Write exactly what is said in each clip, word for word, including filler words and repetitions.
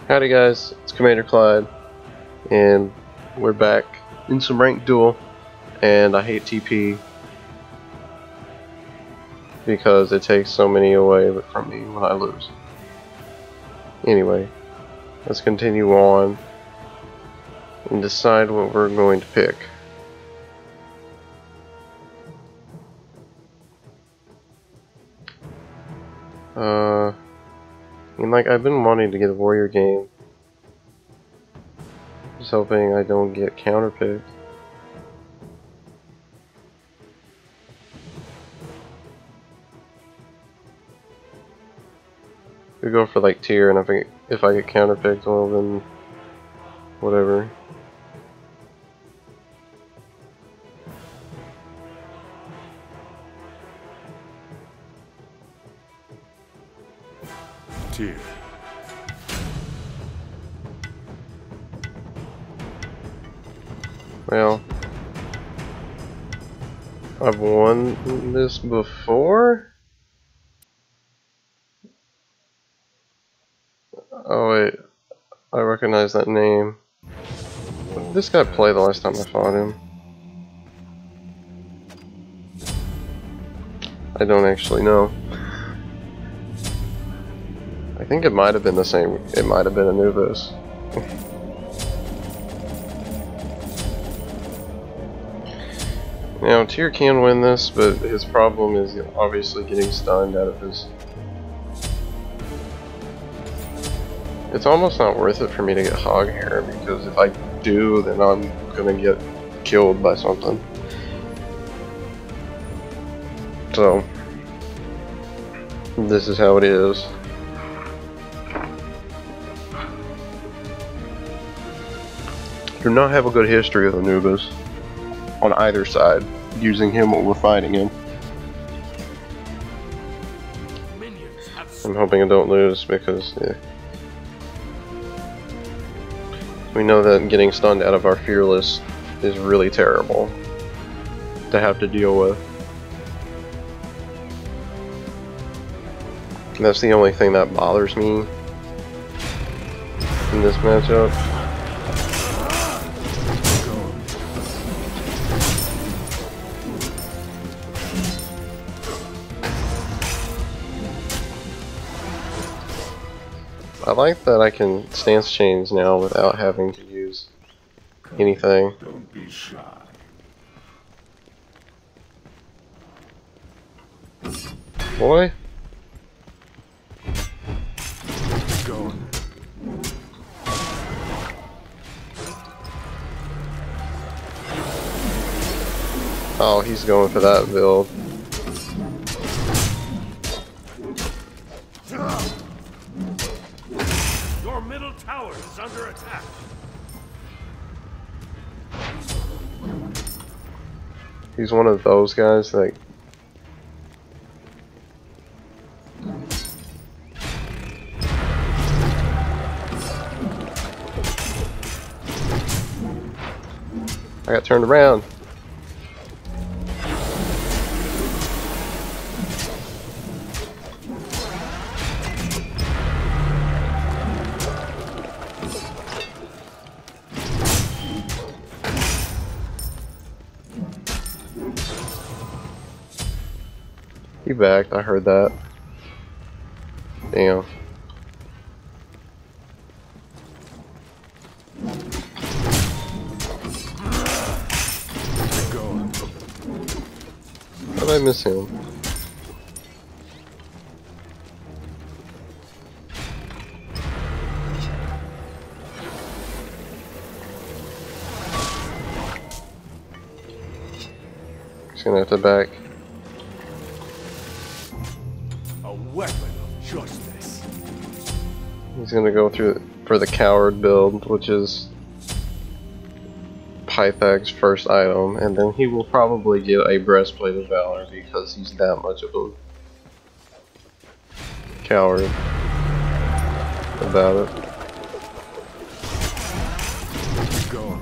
Howdy guys, it's Commander Clyde, and we're back in some ranked duel, and I hate T P because it takes so many away from me when I lose. Anyway, let's continue on and decide what we're going to pick. Uh, I mean, like, I've been wanting to get a warrior game. Just hoping I don't get counterpicked. We go for like tier, and if I if I get counterpicked, well then, whatever. Tier. Well, I've won this before? Oh wait, I recognize that name. What did this guy play the last time I fought him? I don't actually know. I think it might have been the same, it might have been Anubis. Now, Tyr can win this, but his problem is obviously getting stunned out of his... It's almost not worth it for me to get Hog here, because if I do, then I'm gonna get killed by something. So, this is how it is. Do not have a good history with Anubis on either side, using him when we're fighting him. I'm hoping I don't lose because yeah. We know that getting stunned out of our Fearless is really terrible to have to deal with. And that's the only thing that bothers me in this matchup. I like that I can stance change now without having to use anything. Don't be shy. Boy. Go. Oh, he's going for that build. Your middle tower is under attack. He's one of those guys that I got turned around. He backed, I heard that. Damn. How did I miss him? Just gonna have to back. A weapon of justice. He's gonna go through for the coward build, which is Pythag's first item, and then he will probably get a breastplate of valor because he's that much of a coward about it. Go.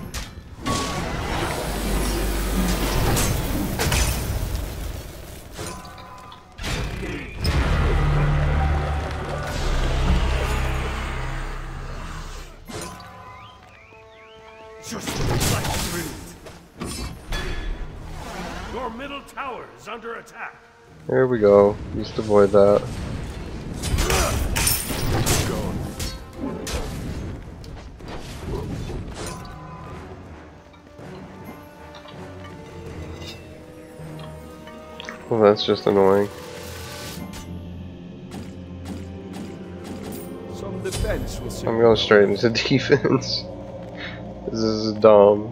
Just like breathe. Your middle tower is under attack. There we go. Just avoid that. Gone. Well, that's just annoying. Some defense will see. I'm going straight into defense. This is dumb.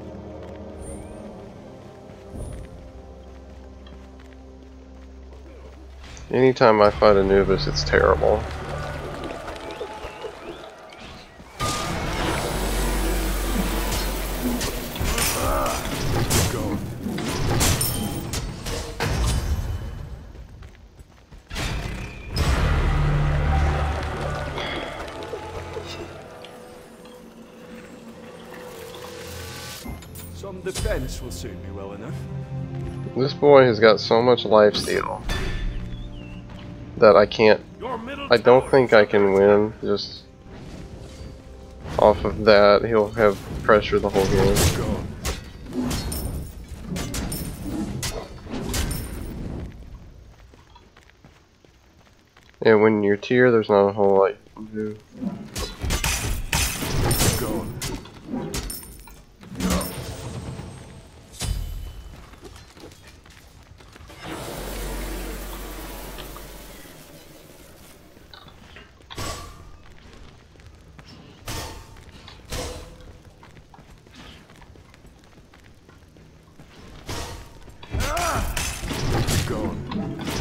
Anytime I fight Anubis, it's terrible. Some defense will suit me well enough. This boy has got so much lifesteal that I can't. Your middle I don't tower think is I under can attack. win just off of that. He'll have pressure the whole game. Gone. And when you're tier, there's not a whole lot you can do. Gone. Gone.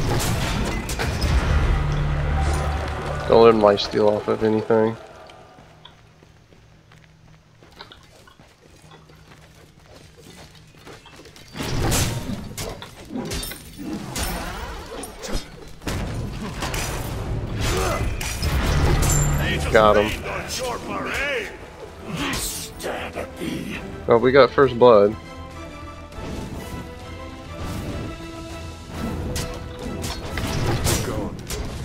Don't let him lifesteal off of anything. Got him. Oh, we got first blood. Gone.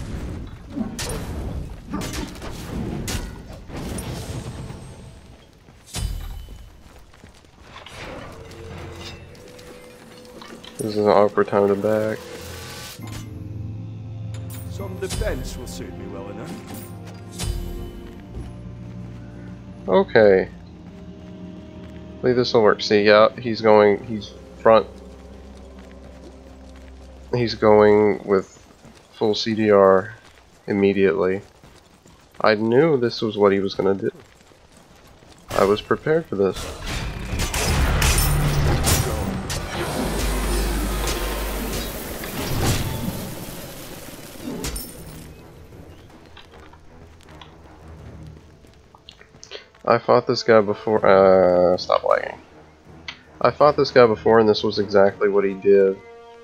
This is an awkward time to back. Some defense will suit me well enough. Okay. I believe this will work. See, yeah, he's going, he's front. He's going with full C D R immediately. I knew this was what he was going to do. I was prepared for this. I fought this guy before. Uh, stop lagging. I fought this guy before, and this was exactly what he did.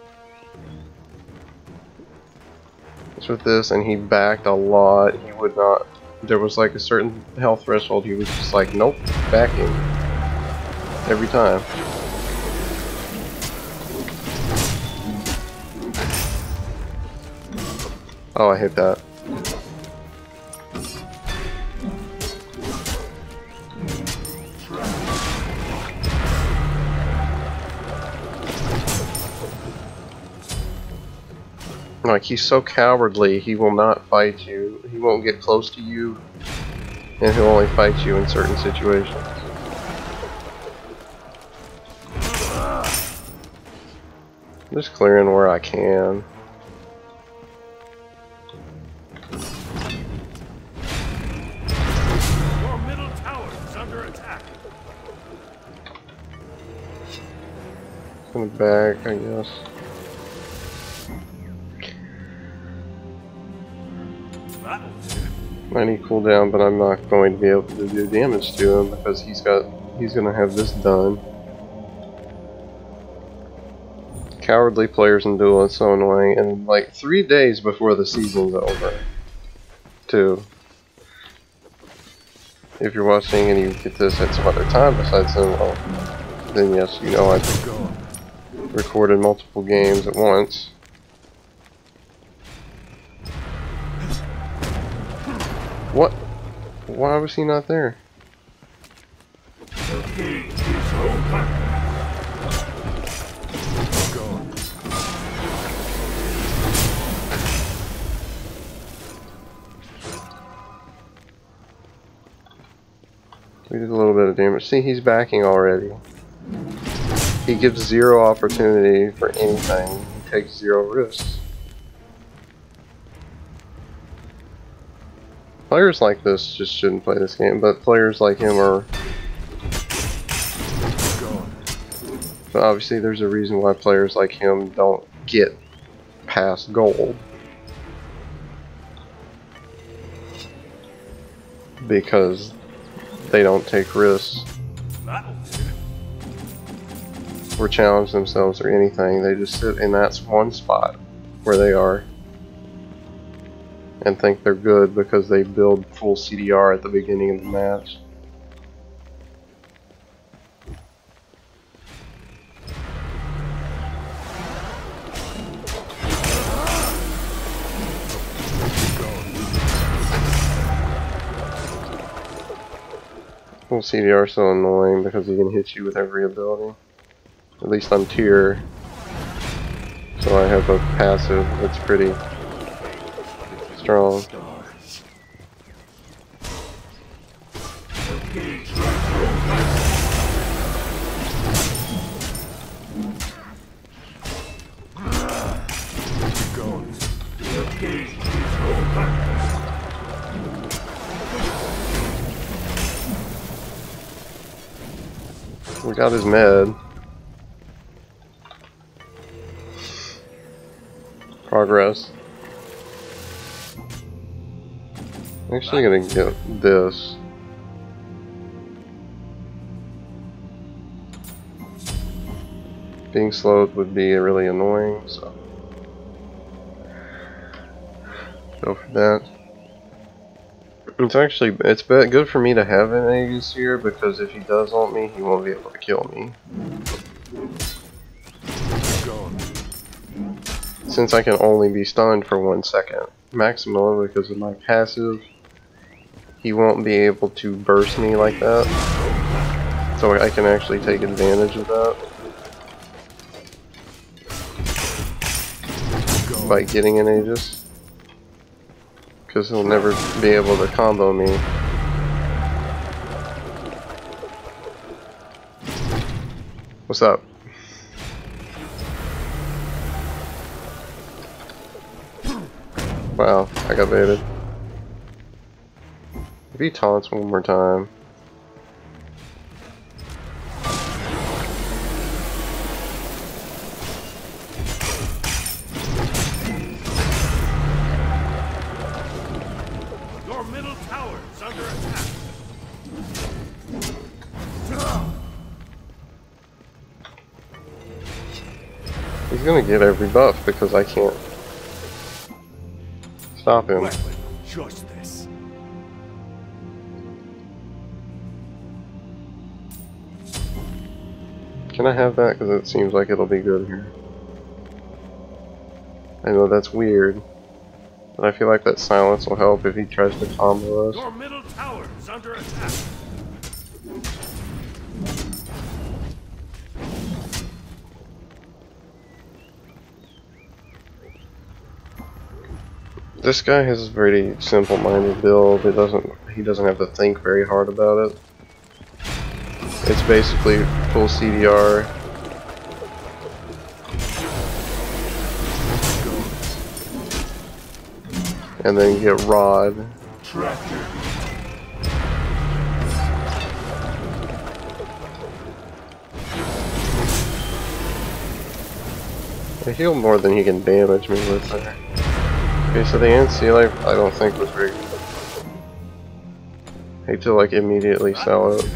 It's with this, and he backed a lot. He would not. There was like a certain health threshold. He was just like, nope, backing every time. Oh, I hit that. Like, he's so cowardly, he will not fight you. He won't get close to you, and he'll only fight you in certain situations. I'm just clearing where I can. Your middle tower is under attack. In the back, I guess. That'll do. I need cooldown, but I'm not going to be able to do damage to him because he's got he's gonna have this done. Cowardly players in duel is so annoying, and like three days before the season's over, too. If you're watching and you get this at some other time besides then, well, then yes, you know I recorded multiple games at once. What? Why was he not there? We did a little bit of damage. See, he's backing already. He gives zero opportunity for anything. He takes zero risks. Players like this just shouldn't play this game, but players like him are... But obviously there's a reason why players like him don't get past gold. Because they don't take risks or challenge themselves or anything. They just sit in that one spot where they are and think they're good because they build full C D R at the beginning of the match. Full C D R is so annoying because he can hit you with every ability. At least on tier. So I have a passive that's pretty strong. We got his med. Progress. I'm actually gonna get this. Being slowed would be really annoying, so go for that. It's actually, it's good for me to have an Aegis here, because if he does ult me, he won't be able to kill me. Since I can only be stunned for one second maximum because of my passive, he won't be able to burst me like that. So I can actually take advantage of that by getting an Aegis. Because he'll never be able to combo me. What's up? Wow, I got baited. If he taunts one more time. He's gonna get every buff because I can't stop him. Just this. Can I have that? Because it seems like it'll be good here. I know that's weird, but I feel like that silence will help if he tries to combo us. Your middle tower is under attack. This guy has a very simple-minded build. It doesn't. He doesn't have to think very hard about it. It's basically full C D R. And then get Rod. I heal more than he can damage me with there. Okay, so the N C life I don't think was very good. Hate to like immediately sell it.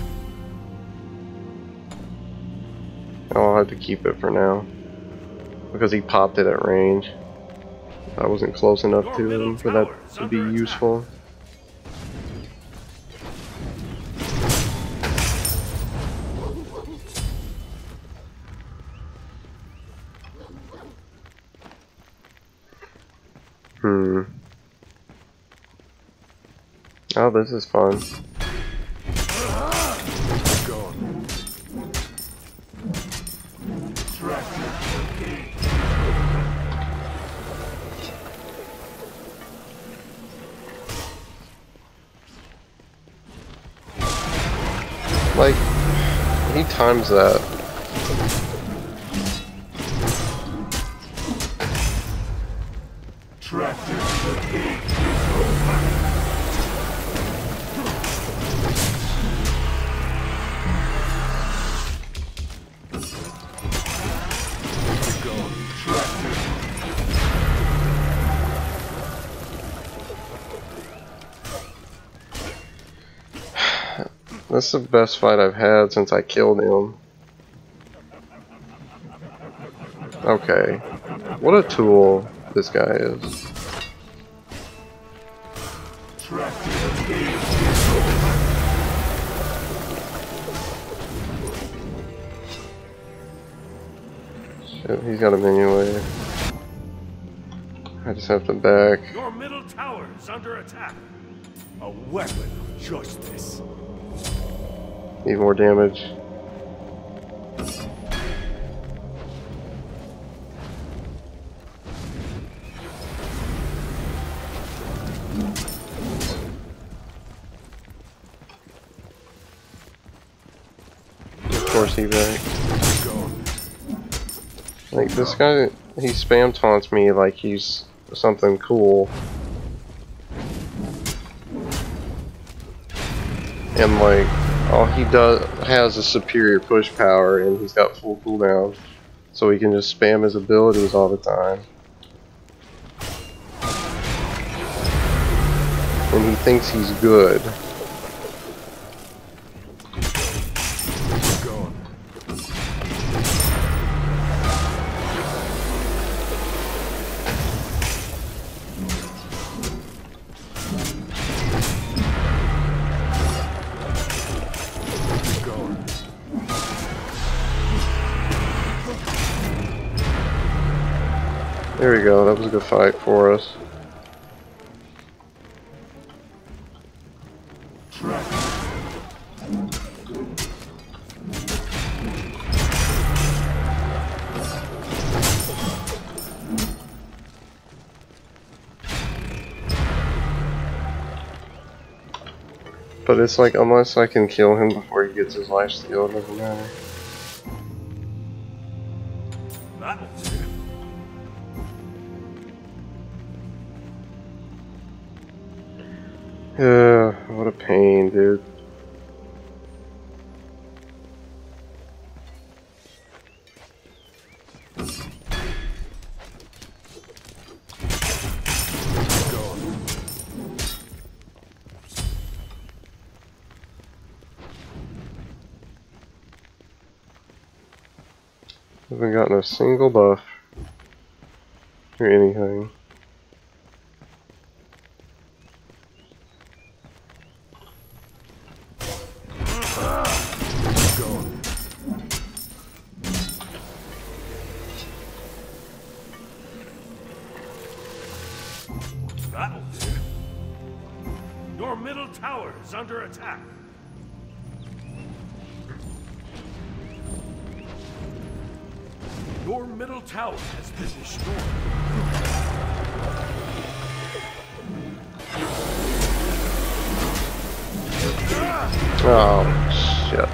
I'll have to keep it for now. Because he popped it at range. I wasn't close enough to him for that to be useful. Hmm. Oh, this is fun. Like, he times that. That's the best fight I've had since I killed him. Okay. What a tool this guy is. Shit, he's got a minion later. I just have to back. Your middle tower is under attack. A weapon of justice. Need more damage. Of course he back. Like this guy, he spam taunts me like he's something cool. And like, all he does has a superior push power and he's got full cooldown. So he can just spam his abilities all the time. And he thinks he's good. There we go, that was a good fight for us. But it's like, unless I can kill him before he gets his life steal, it doesn't matter. Uh, what a pain, dude. Haven't gotten a single buff or anything. That'll do. Your middle tower is under attack. Your middle tower has been destroyed. Oh, shit.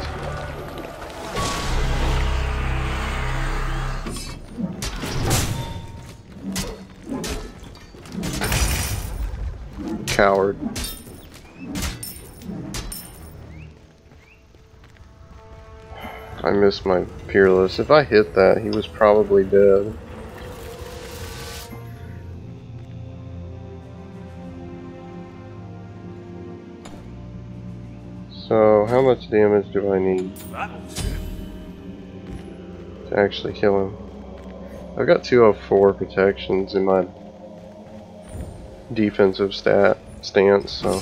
Coward. I missed my Peerless. If I hit that, he was probably dead. So, how much damage do I need to actually kill him? I've got two oh four protections in my defensive stat stance, so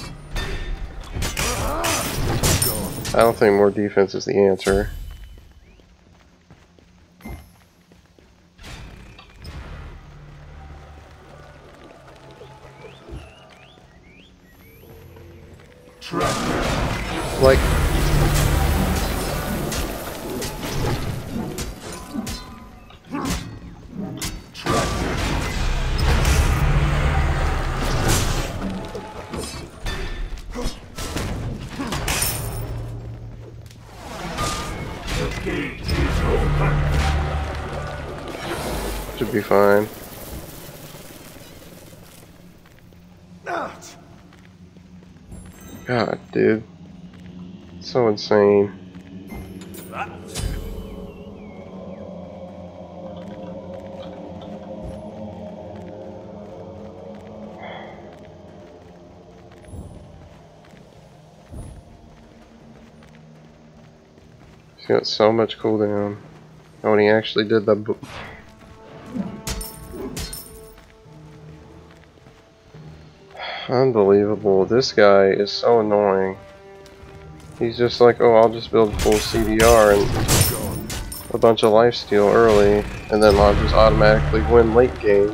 I don't think more defense is the answer. Like, Should be fine. God, dude. So insane. He's got so much cooldown. Oh, and he actually did the... B Unbelievable. This guy is so annoying. He's just like, oh, I'll just build full C D R and a bunch of lifesteal early, and then I'll just automatically win late game.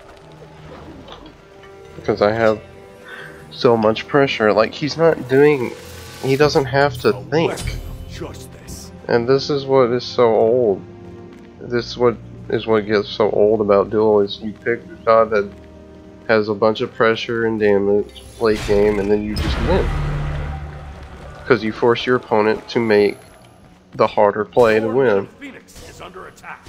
Because I have so much pressure. Like, he's not doing... He doesn't have to think. And this is what is so old. This is what is what gets so old about Duel, is you pick a god that has a bunch of pressure and damage late game, and then you just win. Because you force your opponent to make the harder play to win. Phoenix is under attack.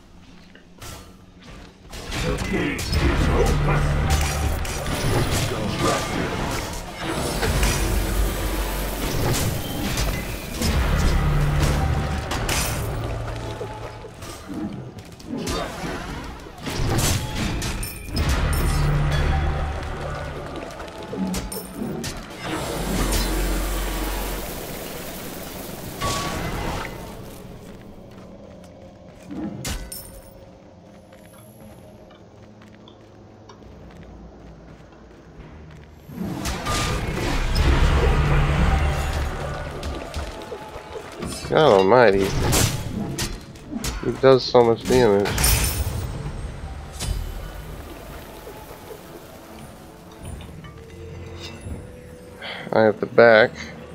God almighty. He does so much damage. I have to back.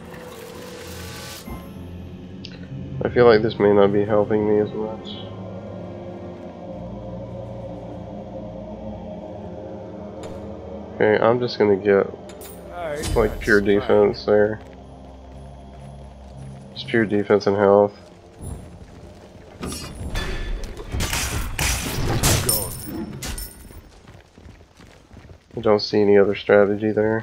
I feel like this may not be helping me as much. Okay, I'm just gonna get like pure defense there. Just pure defense and health. I don't see any other strategy there.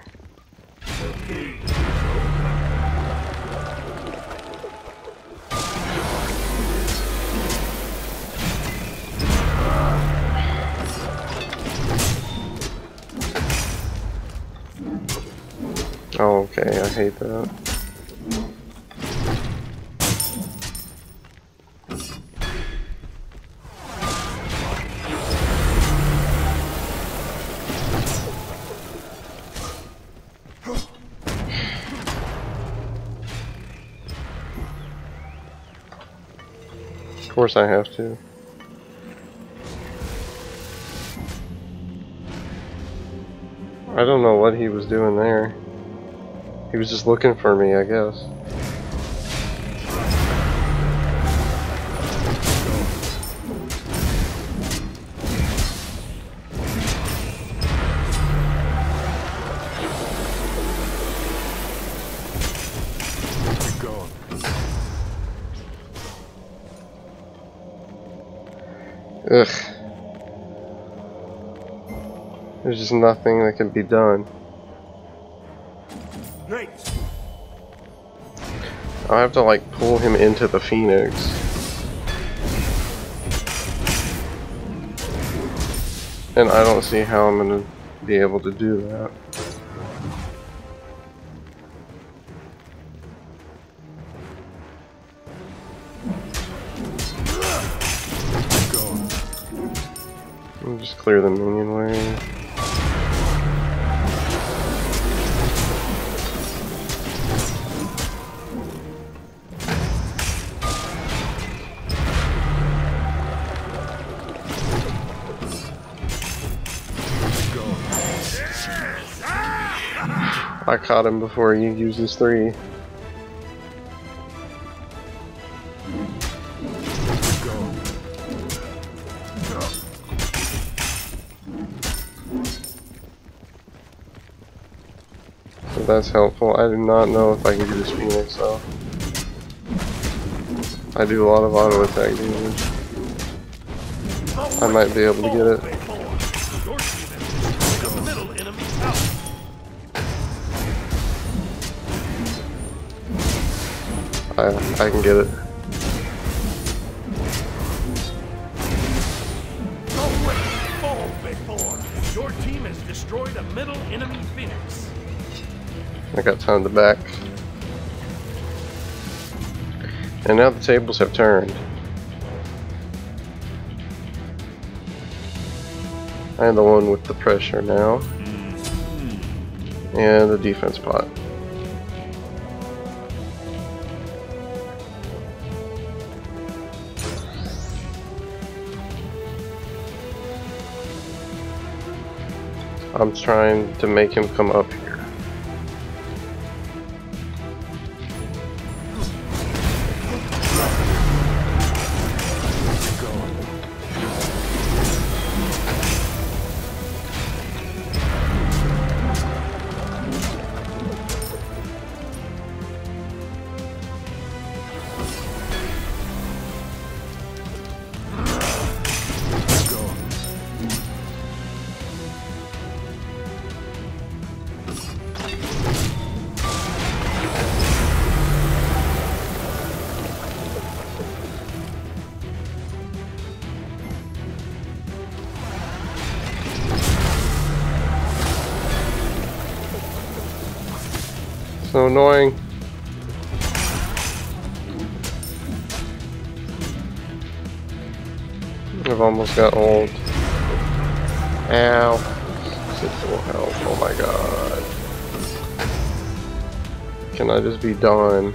Oh, okay, I hate that. Of course I have to. I don't know what he was doing there. He was just looking for me, I guess. Ugh. There's just nothing that can be done. I'll have to like pull him into the Phoenix. And I don't see how I'm gonna be able to do that. I'll just clear the minion way. I caught him before he used his three. So that's helpful. I do not know if I can do this Phoenix though. I do a lot of auto attack damage. I might be able to get it. Your team has destroyed the middle enemy tower. I, I can get it. Fall before. Your team has destroyed a middle enemy phoenix. I got time to back. And now the tables have turned. I am the one with the pressure now. And the defense pot. I'm trying to make him come up here. So annoying. I've almost got old. Ow. Six full health. Oh my god. Can I just be done?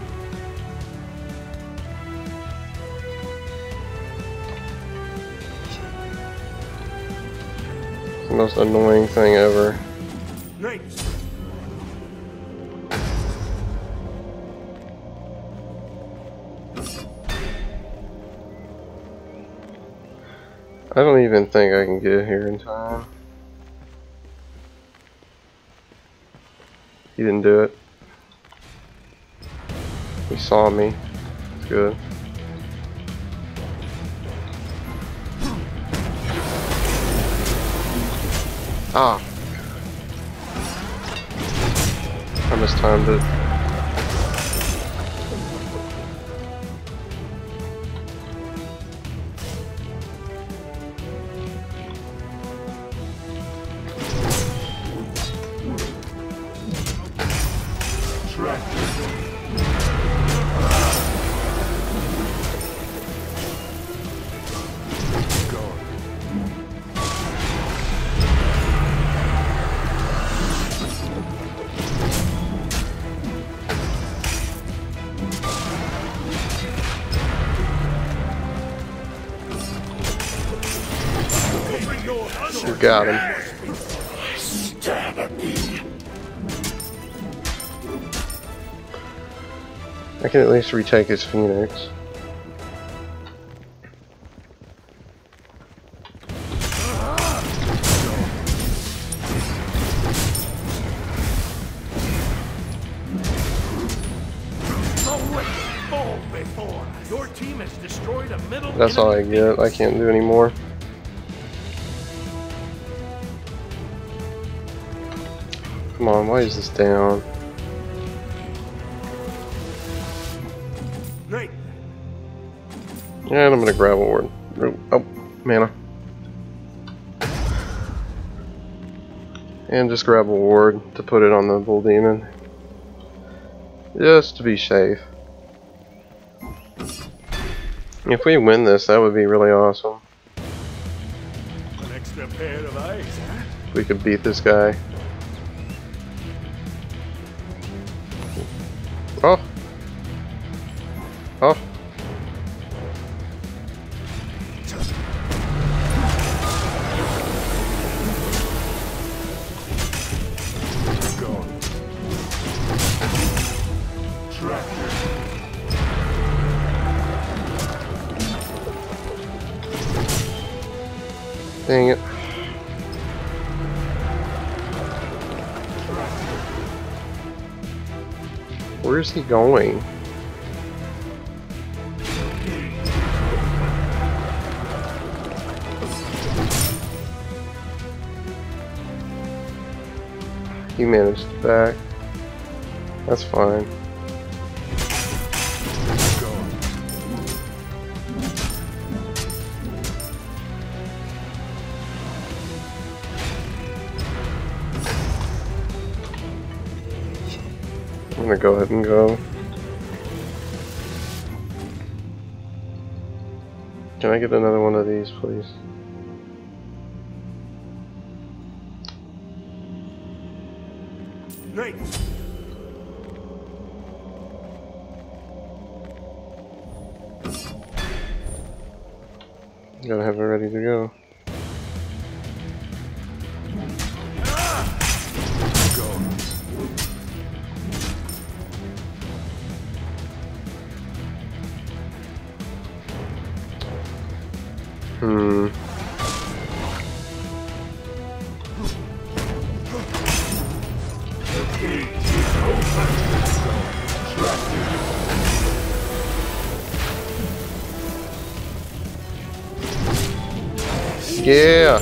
It's the most annoying thing ever. Nice. I don't even think I can get here in time. He didn't do it. He saw me. It's good. Ah. I mistimed it. You got him. I can at least retake his Phoenix. Your team has destroyed a middle. That's all I get. I can't do any more. Come on, why is this down? Right. And I'm gonna grab a ward. Oh, mana. And just grab a ward to put it on the bull demon. Just to be safe. If we win this, that would be really awesome. An extra pair of eyes, huh? If we could beat this guy. Oh. Oh. Dang it. Where's he going? He managed to back. That's fine. I'm gonna go ahead and go. Can I get another one of these, please? Great. Gotta have it ready to go. Hmm. Yeah.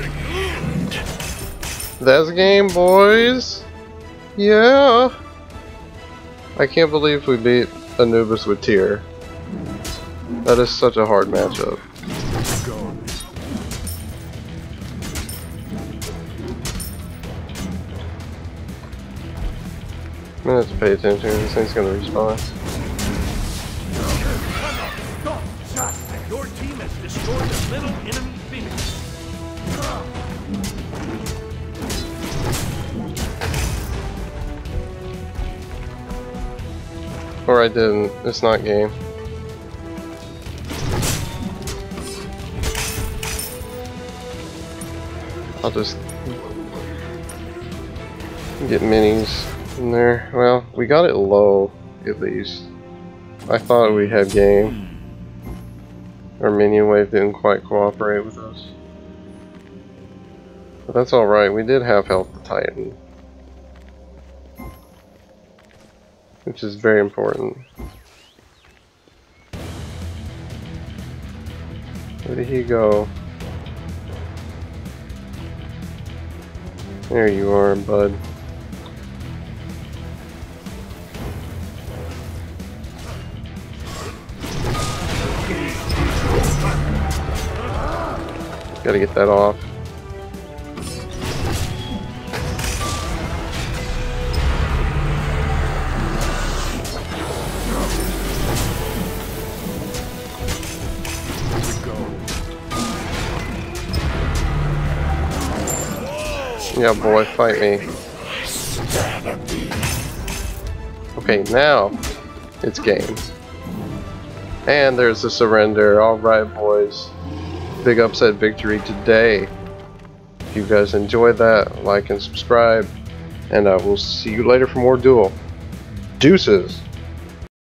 That's game, boys. Yeah. I can't believe we beat Anubis with Tyr. That is such a hard matchup. I'm gonna have to pay attention. This thing's gonna respawn. Your team has destroyed the middle enemy Phoenix. Or I didn't. It's not game. I'll just get minis in there. Well, we got it low, at least. I thought we had game. Our minion wave didn't quite cooperate with us. But that's alright, we did have health to Titan. Which is very important. Where did he go? There you are, bud. Gotta get that off. Yeah, boy, fight me. Okay, now it's game. And there's the surrender. Alright, boys. Big upset victory today. If you guys enjoyed that, like and subscribe. And uh, we'll see you later for more Duel. Deuces!